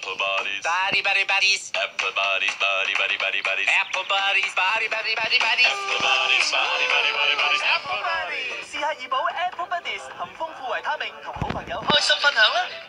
Apple Buddies. Buddy Buddy Buddies. Apple Buddies, Buddy Buddy Buddy Buddies. Apple Buddies, Buddy Buddy Buddy Buddies. Apple Buddies, Buddy Buddy Buddy Buddies. Apple Buddies，試下怡寶 Apple Buddies 含豐富維他命同好朋友開心分享啦！